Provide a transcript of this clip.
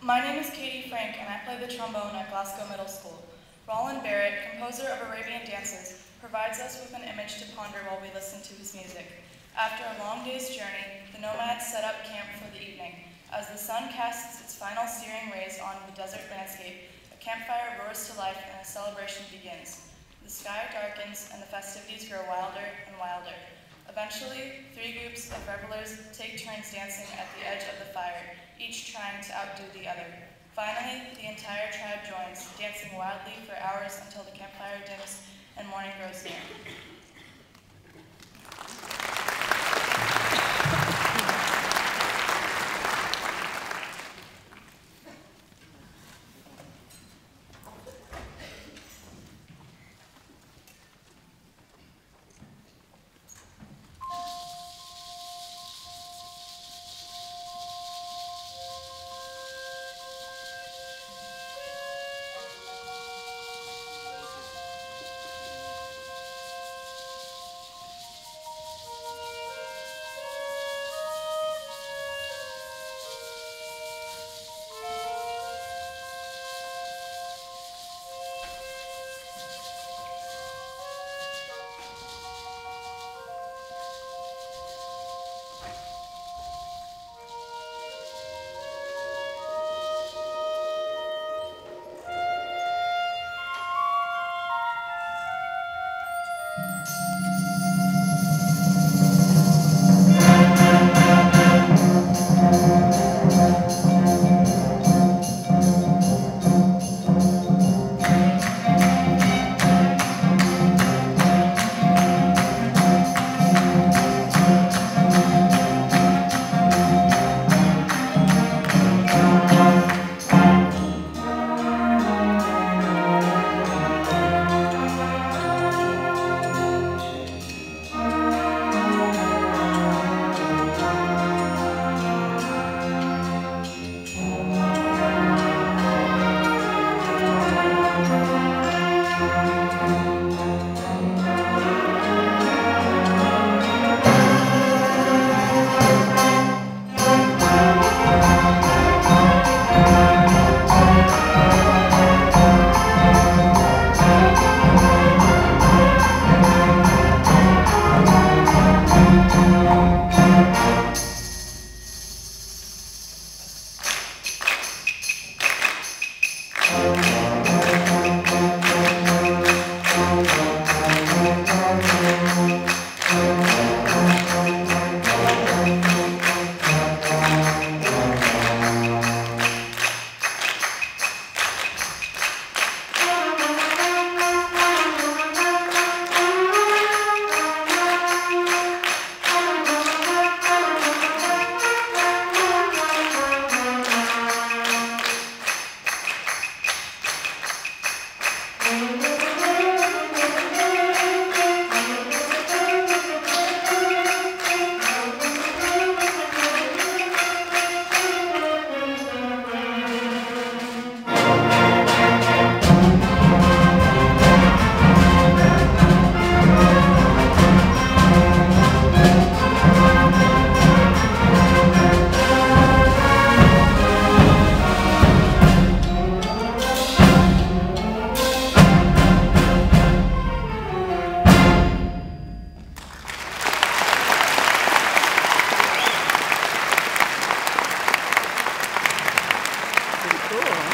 My name is Katie Frank, and I play the trombone at Glasgow Middle School. Roland Barrett, composer of Arabian Dances, provides us with an image to ponder while we listen to his music. After a long day's journey, the nomads set up camp for the evening. As the sun casts its final searing rays on the desert landscape, a campfire roars to life and a celebration begins. The sky darkens and the festivities grow wilder and wilder. Eventually, 3 groups of revelers take turns dancing at the edge of the fire, each trying to outdo the other. Finally, the entire tribe joins, dancing wildly for hours until the campfire dims and morning grows near. Cool.